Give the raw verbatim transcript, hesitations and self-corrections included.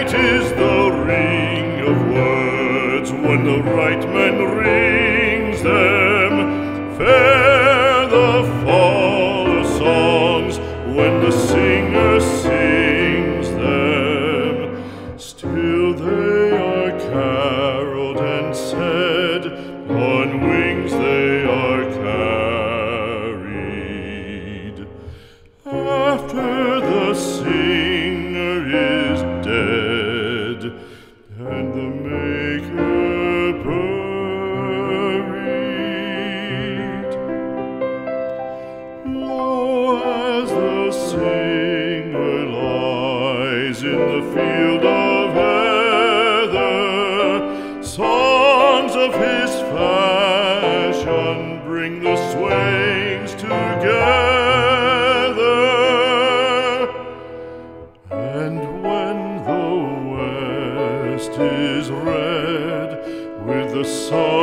it is the ring of words when the right man rings them. Fair the fall of songs when the singer sings them. Still they are caroled and said, on wings they are carried. After the singer is dead and the maker buried, lo, as the singer lies in the field of heather, songs of his fashion bring the swains together. And when the west is red with the sun